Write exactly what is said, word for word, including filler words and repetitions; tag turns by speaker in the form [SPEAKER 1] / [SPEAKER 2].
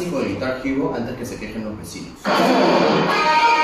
[SPEAKER 1] clásico de Guitar Hero antes que se quejen los vecinos.